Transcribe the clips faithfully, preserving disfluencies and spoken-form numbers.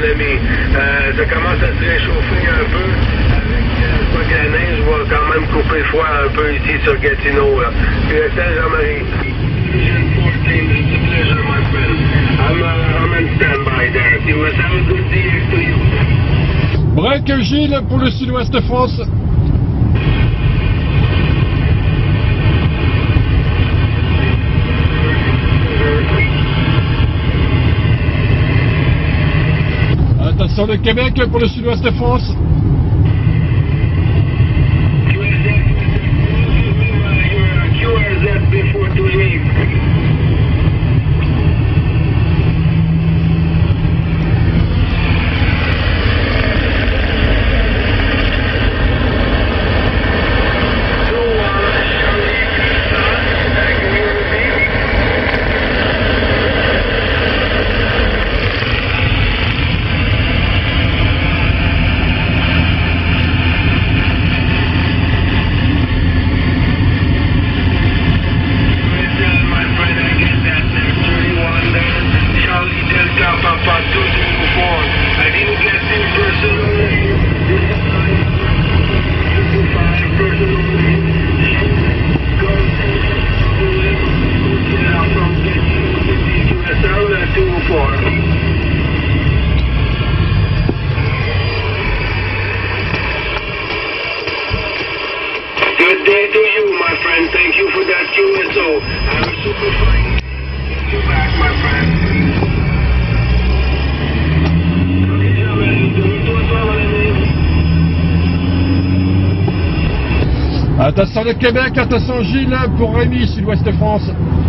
ami. Euh, ça commence à se réchauffer un peu. Avec euh, pas de la neige, je vais quand même couper le froid un peu ici sur Gatineau. Là. Puis le temps, Jean-Marie. I'm, uh, I'm on standby there. You must have a good day to you. Break Gilles pour le Sud-Ouest France. Attention le Québec pour le Sud-Ouest France. Q R Z before to leave. Good day to you, my friend. Thank you for that Q S O. I'm super fine. Get you back, my friend. Attention le Québec, attention Gilles pour Rémi, Sud-Ouest France.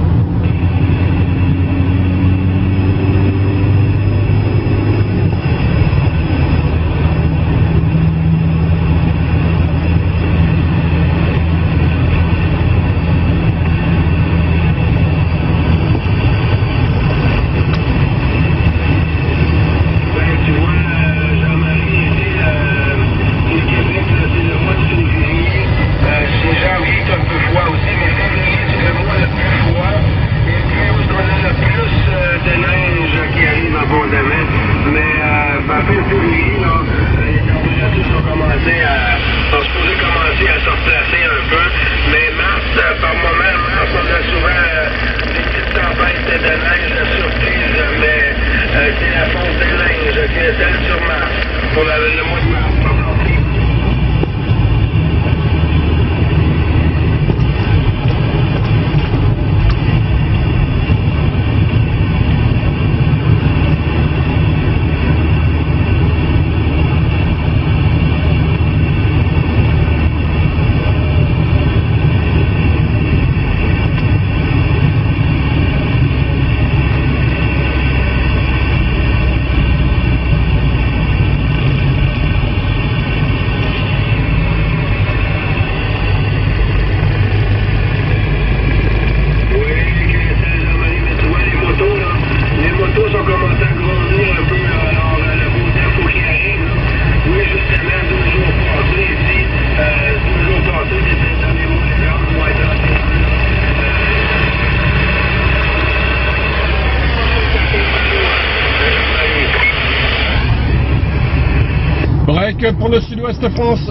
Break pour le Sud-Ouest France.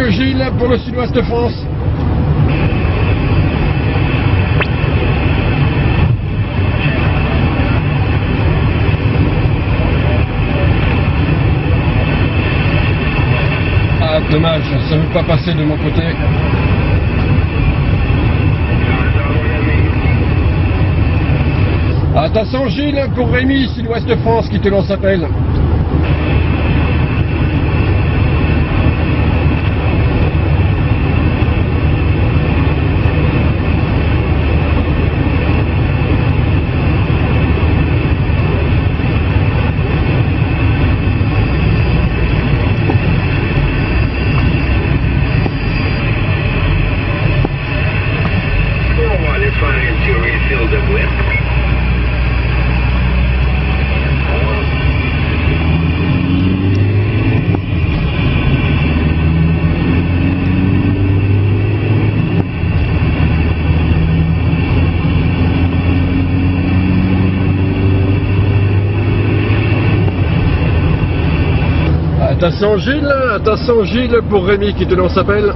Gilles pour le Sud-Ouest France. Ah, dommage, ça ne veut pas passer de mon côté. Attention Gilles pour Rémi, Sud-Ouest France qui te lance appel. Attention Gilles, attention Gilles pour Rémi qui te lance appel.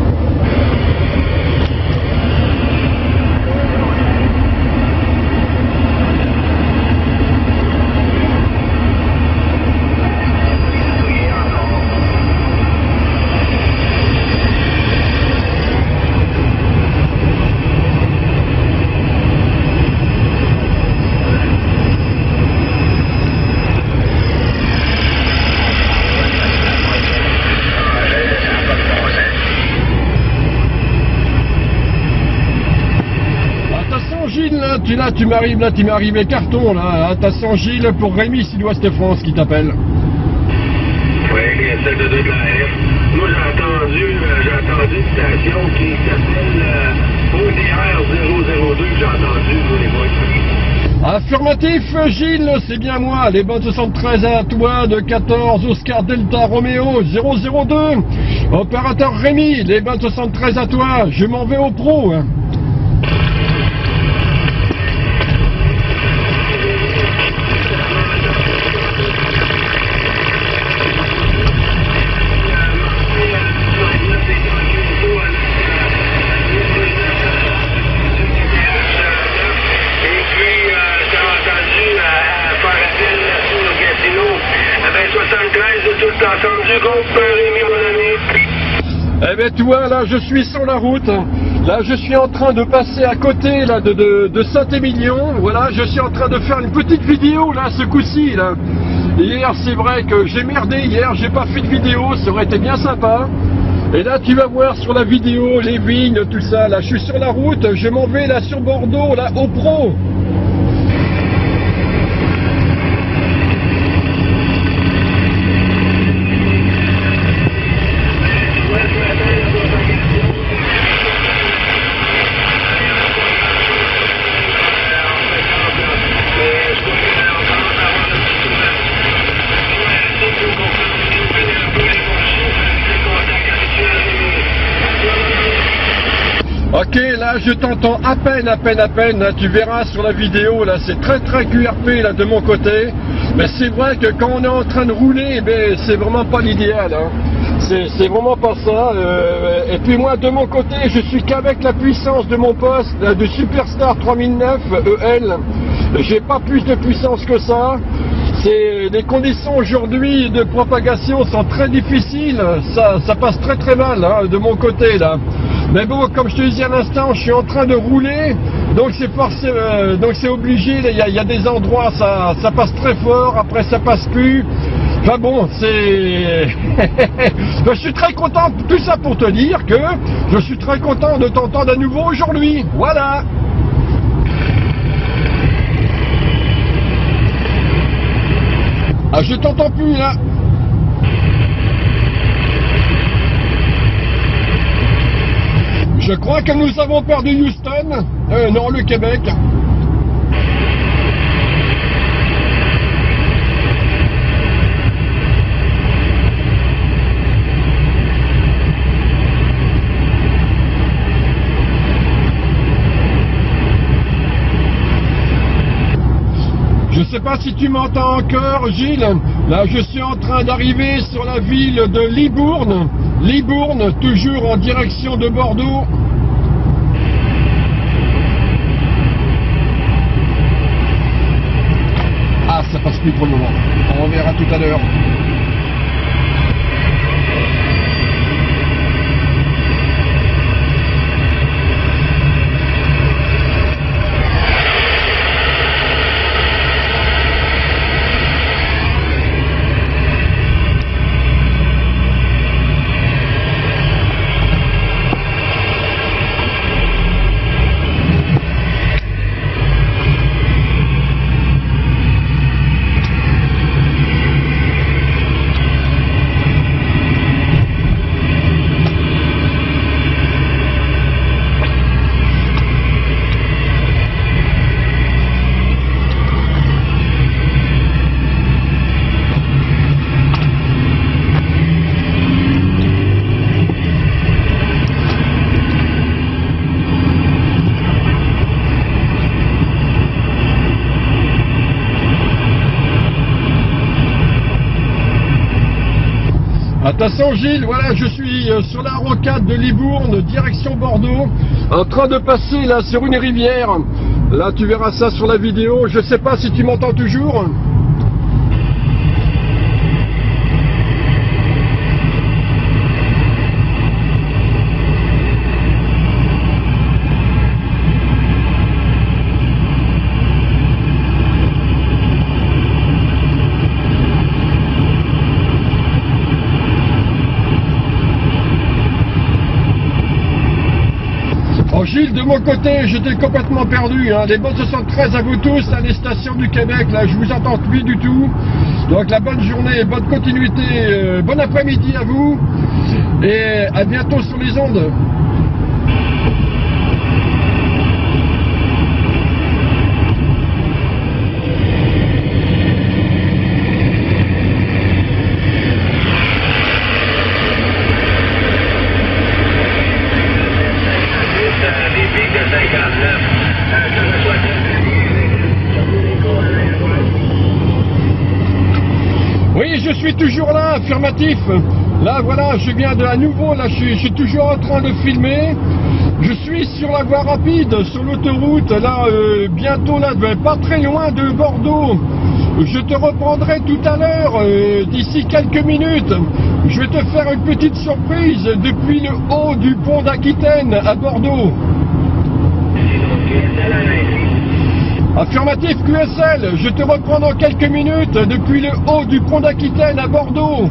Tu, là, tu m'arrives, là, tu m'arrives les cartons, là. Attention Gilles pour Rémi, Sud-Ouest France qui t'appelle. Oui, celle de deux de la F. Moi, j'ai entendu, euh, j'ai entendu une station qui s'appelle euh, O D R zéro zéro deux, j'ai entendu, vous les voyez. Affirmatif Gilles, c'est bien moi, les bonnes soixante-treize à toi de quatorze Oscar Delta Romeo zéro zéro deux. Opérateur Rémi, les bonnes soixante-treize à toi, je m'en vais au pro. Hein. Entendu, groupe Rémi, mon ami. Eh bien, tu vois, là, je suis sur la route. Là, je suis en train de passer à côté là, de, de, de Saint-Émilion. Voilà, je suis en train de faire une petite vidéo, là, ce coup-ci, là. Hier, c'est vrai que j'ai merdé hier, j'ai pas fait de vidéo, ça aurait été bien sympa. Et là, tu vas voir sur la vidéo, les vignes, tout ça. Là, je suis sur la route, je m'en vais, là, sur Bordeaux, là, au pro. Ok, là je t'entends à peine, à peine, à peine, là, tu verras sur la vidéo, là c'est très très Q R P là de mon côté, mais c'est vrai que quand on est en train de rouler, ben, c'est vraiment pas l'idéal, hein. C'est vraiment pas ça, euh, et puis moi de mon côté, je suis qu'avec la puissance de mon poste, là, de Superstar trois mille neuf E L, j'ai pas plus de puissance que ça. Les conditions aujourd'hui de propagation sont très difficiles, ça, ça passe très très mal hein, de mon côté là. Mais bon, comme je te disais à l'instant, je suis en train de rouler, donc c'est forcé, euh, donc c'est obligé, il y, y a des endroits ça, ça passe très fort, après ça passe plus. Enfin bon, c'est... je suis très content, tout ça pour te dire que je suis très content de t'entendre à nouveau aujourd'hui, voilà. Ah, je t'entends plus là. Je crois que nous avons perdu Houston. Euh, non, le Québec. Je sais pas si tu m'entends encore, Gilles. Là, je suis en train d'arriver sur la ville de Libourne. Libourne, toujours en direction de Bordeaux. Ah, ça passe plus pour le moment. On verra tout à l'heure. Attention Gilles, voilà, je suis sur la rocade de Libourne, direction Bordeaux, en train de passer là sur une rivière. Là tu verras ça sur la vidéo, je sais pas si tu m'entends toujours. Gilles, de mon côté, j'étais complètement perdu. Hein. Les bonnes soixante-treize à vous tous, à les stations du Québec, là, je vous entends plus du tout. Donc la bonne journée, bonne continuité, euh, bon après-midi à vous, et à bientôt sur les ondes. Oui, je suis toujours là, affirmatif. Là, voilà, je viens de à nouveau, là, je suis, je suis toujours en train de filmer. Je suis sur la voie rapide, sur l'autoroute, là, euh, bientôt, là, pas très loin de Bordeaux. Je te reprendrai tout à l'heure, euh, d'ici quelques minutes. Je vais te faire une petite surprise depuis le haut du pont d'Aquitaine à Bordeaux. Affirmatif Q S L, je te reprends dans quelques minutes depuis le haut du pont d'Aquitaine à Bordeaux.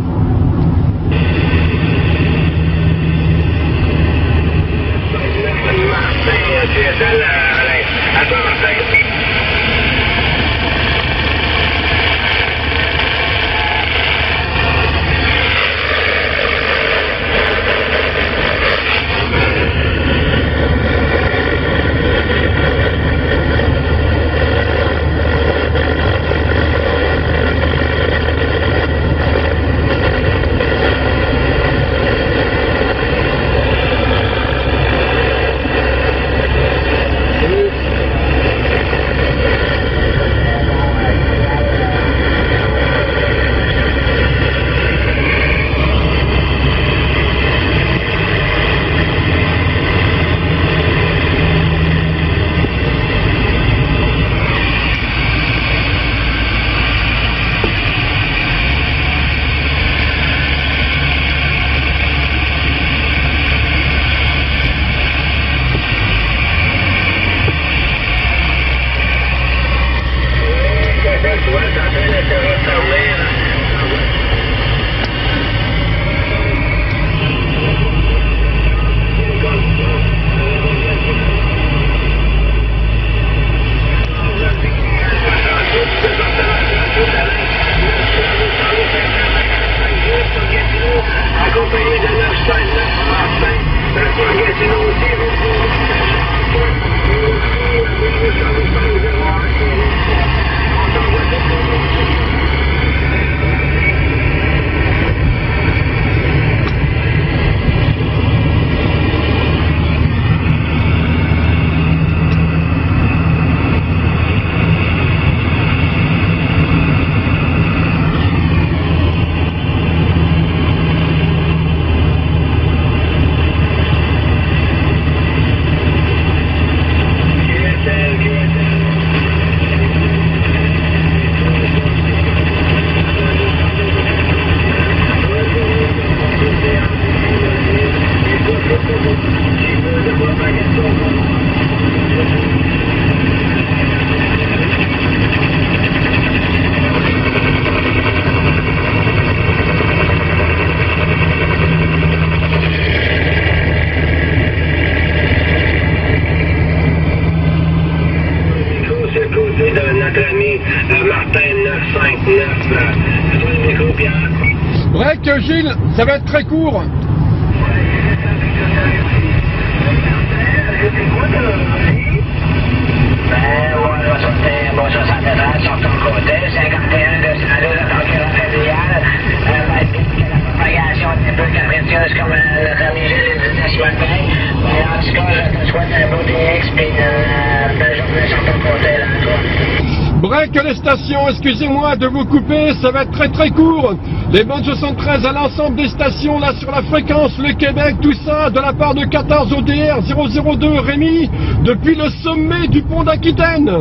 euh, Martin neuf cinq neuf. Euh, toi, le micro, Pierre. Break, Gilles, ça va être très court. Ben, ouais, là, c'était bon soixante-treize sur ton côté, cinquante et un deux cent deux de ton courant familial. Euh, ben, que la propagation est un peu capricieuse comme euh, notre ami Gilles le disait ce matin. Mais en tout cas, je te souhaite un beau D X puis une euh, belle journée sur ton côté, là, toi. Break les stations, excusez-moi de vous couper, ça va être très très court. Les bonnes soixante-treize à l'ensemble des stations là sur la fréquence, le Québec, tout ça, de la part de quatorze O D R zéro zéro deux Rémi, depuis le sommet du pont d'Aquitaine.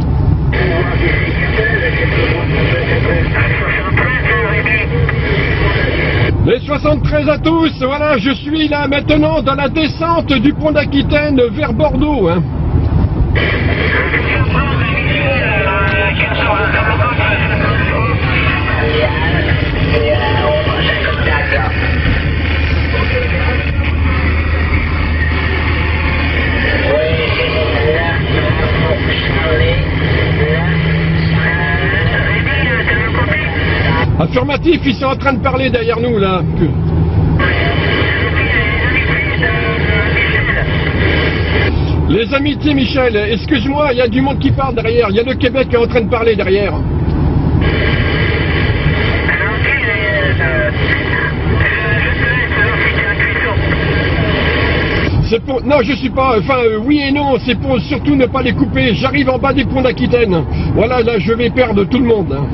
Les soixante-treize à tous, voilà, je suis là maintenant dans la descente du pont d'Aquitaine vers Bordeaux. Hein. Affirmatif, ils sont en train de parler derrière nous là. Les amitiés, Michel, excuse-moi, il y a du monde qui parle derrière, il y a le Québec qui est en train de parler derrière. C'est pour... Non, je suis pas... Enfin, euh, oui et non, c'est pour surtout ne pas les couper. J'arrive en bas des ponts d'Aquitaine. Voilà, là, je vais perdre tout le monde. Hein.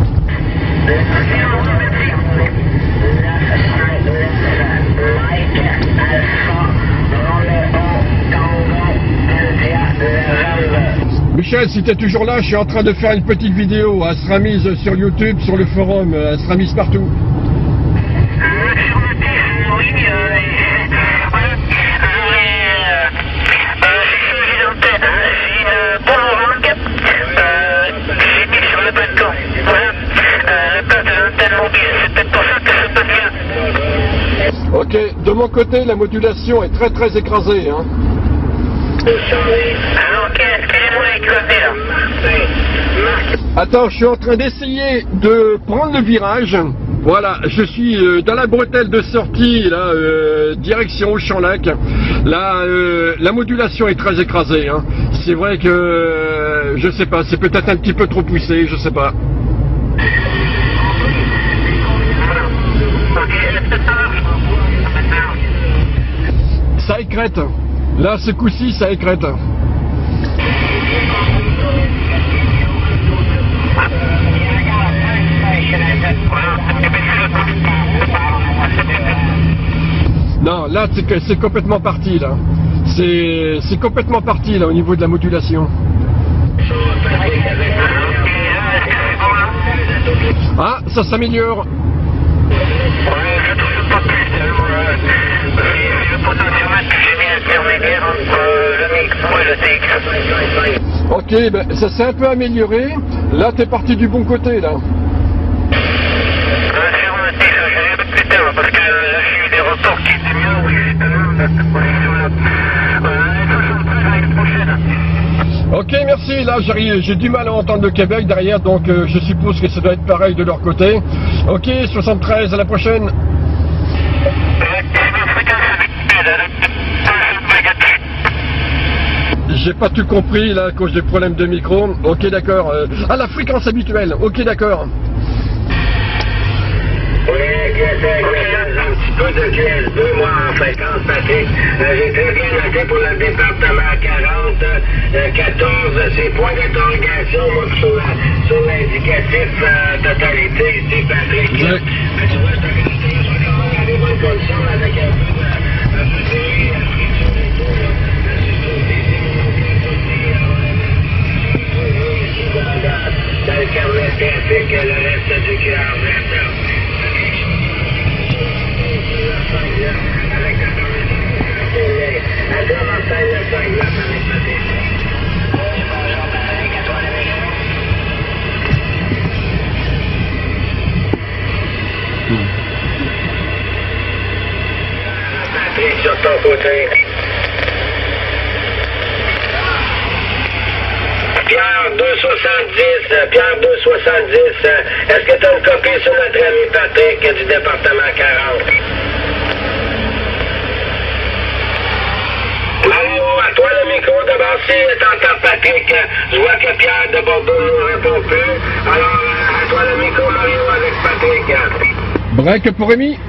Michel, si tu es toujours là, je suis en train de faire une petite vidéo. Elle sera mise sur YouTube, sur le forum, elle sera mise partout. Ok, de mon côté, la modulation est très très écrasée. Hein. Ok, excusez-moi éclater là. Attends, je suis en train d'essayer de prendre le virage. Voilà, je suis euh, dans la bretelle de sortie, là, euh, direction au Champ-Lac. Là, euh, la modulation est très écrasée. Hein. C'est vrai que, euh, je sais pas, c'est peut-être un petit peu trop poussé, je sais pas. Ça écrète. Là, ce coup-ci, ça écrète. Non, là, c'est complètement parti, là. C'est complètement parti, là, au niveau de la modulation. Ah, ça s'améliore. Ok, ben, ça s'est un peu amélioré. Là, t'es parti du bon côté, là. Parce que là, j'ai eu des retours qui étaient mieux. Ok, merci. Là, j'arrive. J'ai du mal à entendre le Québec derrière, donc euh, je suppose que ça doit être pareil de leur côté. Ok, soixante-treize, à la prochaine. J'ai pas tout compris là à cause des problèmes de micro. Ok, d'accord. Euh, à la fréquence habituelle. Ok, d'accord. Oui, un petit peu de Q S deux, moi, en fréquence, Patrick. Euh, J'ai très bien noté pour le département quarante, euh, quatorze, c'est point d'interrogation, moi, sur la- sur l'indicatif euh, totalité ici, Patrick. Oui. Mais tu vois, je te je vais quand même aller bonne condition avec un peu de, un peu de riz, un friture et tout, là. Je suis sauté, c'est mon bien sauté, euh, ici, dans, dans, dans le carnet trafic, le reste du Q R Z. Patrick, sur ton côté. deux soixante-dix, Pierre deux soixante-dix, est-ce que tu as une copie sur notre ami Patrick du département quarante? Mario, à toi le micro, d'abord si t'entends Patrick, je vois que Pierre de Bordeaux ne répond plus, alors à toi le micro Mario avec Patrick. Break pour Rémi.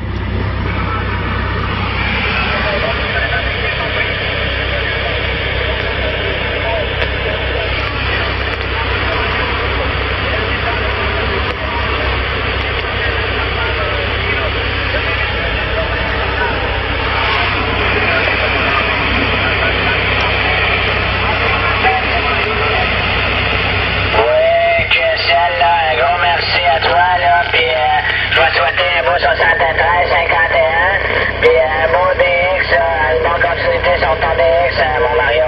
soixante-treize cinquante et un, puis un beau D X, euh, une bonne continuité sur ton D X, euh, mon Mario.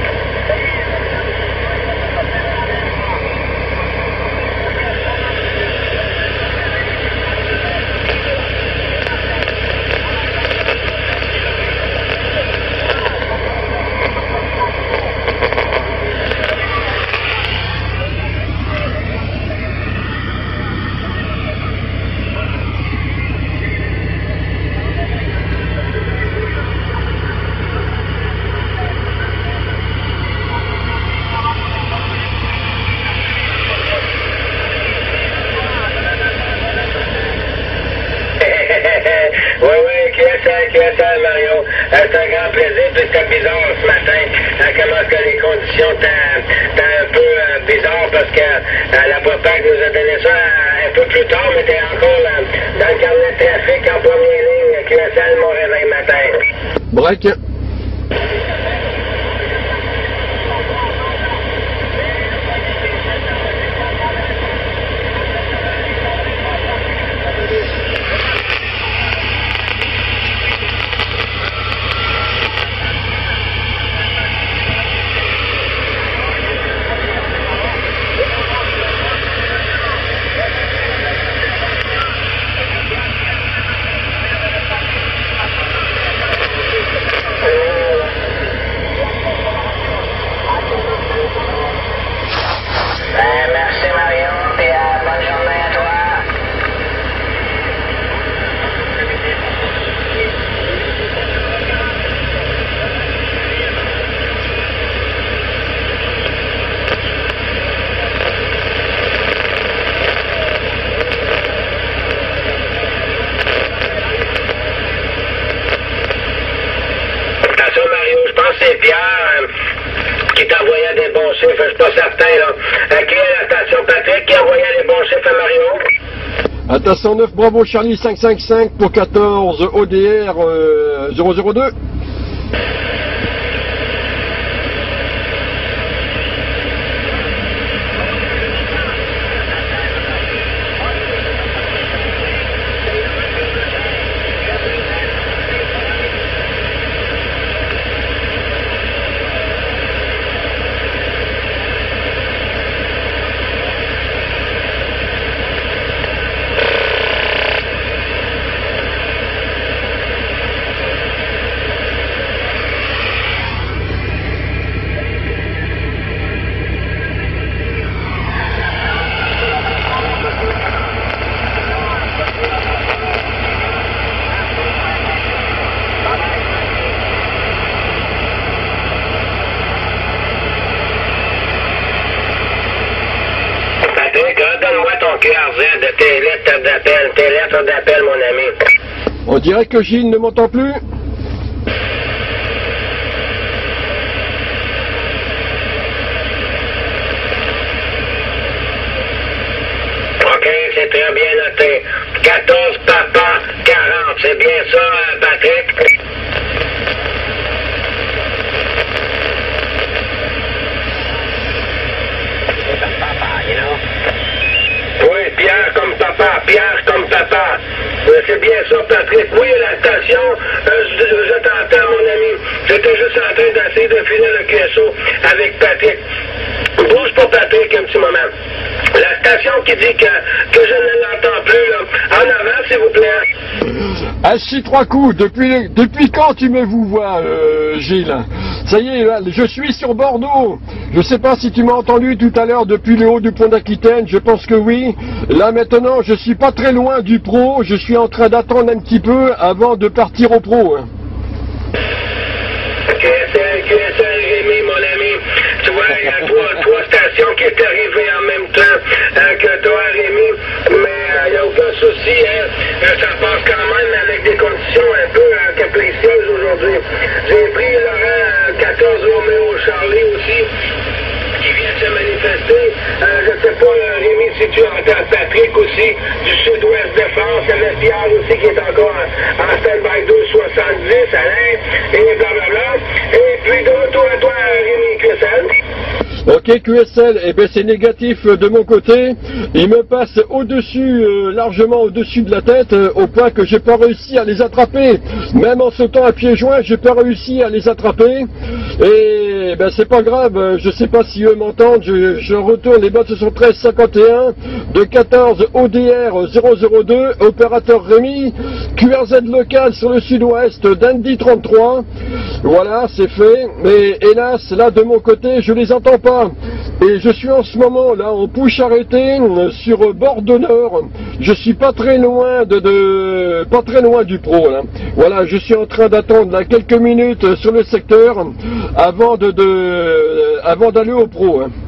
Oui, oui, qui est ça, qui est ça, Mario? Euh, c'est un grand plaisir, puis c'était bizarre ce matin, euh, comment que les conditions étaient un peu euh, bizarres, parce que euh, la Propac nous a donné ça euh, un peu plus tard, mais t'es encore euh, dans le carnet de trafic en première ligne, qui est ça, mon réveil matin. Break. C'est Pierre euh, qui t'envoyait des bons chiffres, je suis pas certain là. Euh, qui est la station Patrick qui envoyait les bons chiffres à Mario? Attention neuf Bravo Charlie cinq cinq cinq pour quatorze O D R euh, zéro zéro deux. Donne-moi ton Q R Z de tes lettres d'appel, tes lettres d'appel, mon ami. On dirait que Gilles ne m'entend plus. OK, c'est très bien noté. quatorze Papa quarante, c'est bien ça, Patrick? Oui, Pierre comme papa, Pierre comme papa. C'est bien ça, Patrick. Oui, la station, euh, je, je t'entends, mon ami. J'étais juste en train d'essayer de filer le Q S O avec Patrick. Bouge pour Patrick un petit moment. La station qui dit que, que je ne l'entends plus, là. En avant, s'il vous plaît. Assis trois coups, depuis, depuis quand tu me vous vois, euh, Gilles? Ça y est, là, je suis sur Bordeaux. Je sais pas si tu m'as entendu tout à l'heure depuis le haut du pont d'Aquitaine, je pense que oui. Là maintenant, je suis pas très loin du pro, je suis en train d'attendre un petit peu avant de partir au pro. Hein. Q S L, Q S L, Rémi, mon ami. Tu vois, il y a trois, trois stations qui est arrivées en même temps euh, que toi, Rémi. Mais il euh, n'y a aucun souci, hein. Euh, ça passe quand même avec des conditions un peu euh, capricieuses aujourd'hui. J'ai pris Laurent euh, quatorze Roméo Charlie aussi, qui vient de se manifester. Euh, je ne sais pas, euh, Rémi, si tu entends Patrick aussi, du sud-ouest de France, M F Pierre aussi, qui est encore en, en stand-by deux soixante-dix, Alain, et blablabla. Et puis de retour à toi, Rémi, Q S L. Ok, Q S L, eh ben c'est négatif de mon côté. Il me passe au-dessus, euh, largement au-dessus de la tête, euh, au point que j'ai pas réussi à les attraper. Même en sautant à pieds joints, j'ai pas réussi à les attraper. Et ben c'est pas grave, je sais pas si eux m'entendent. Je, je retourne les bottes sont treize cinquante et un de quatorze O D R zéro zéro deux, opérateur Rémi, Q R Z local sur le sud-ouest d'Andy trente-trois. Voilà, c'est fait. Mais hélas, là de mon côté, je les entends pas. Et je suis en ce moment là en push arrêté sur Bordeaux Nord. Je suis pas très loin de, de pas très loin du pro là. Voilà, je suis en train d'attendre là quelques minutes sur le secteur avant de, de avant d'aller au pro. Hein.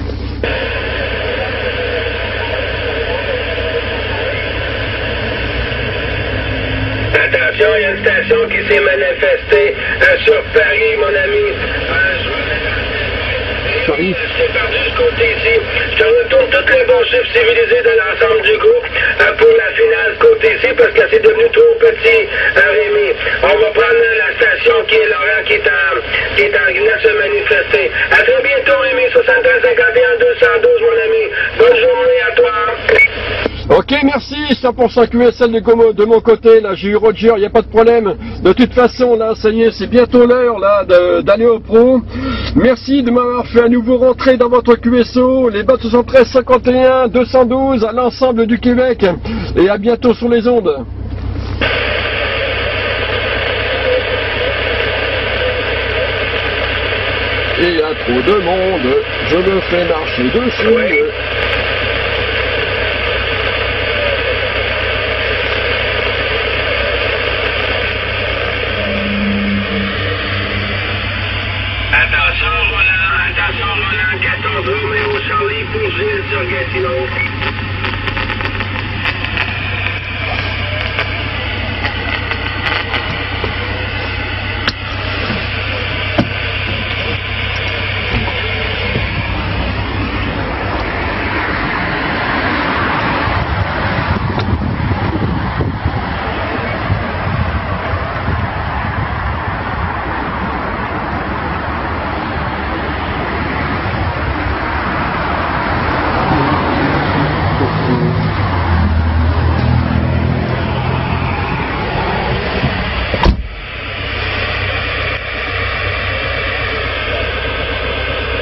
Attention, il y a une station qui s'est manifestée euh, sur Paris, mon ami. Euh, Paris. C'est perdu ce côté ici. Je te retourne tous les bons chiffres civilisés de l'ensemble du groupe euh, pour la finale côté ici parce que c'est devenu trop petit, euh, Rémi. On va prendre la station qui est Laurent qui est en, qui est en train de se manifester. À très bientôt, Rémi. soixante-treize cinquante et un deux cent douze, mon ami. Bonne journée à toi. Ok, merci, cent pour cent Q S L de, de mon côté, là j'ai eu Roger, il n'y a pas de problème. De toute façon, là, ça y est, c'est bientôt l'heure là d'aller au pro. Merci de m'avoir fait à nouveau rentrer dans votre Q S O, les bottes soixante-treize cinquante et un deux cent douze à l'ensemble du Québec. Et à bientôt sur les ondes. Il y a trop de monde, je me fais marcher dessus. Oui. Attention, Roland, attention, Roland, quatorze Roméo Charlie pour Gilles sur Gatineau.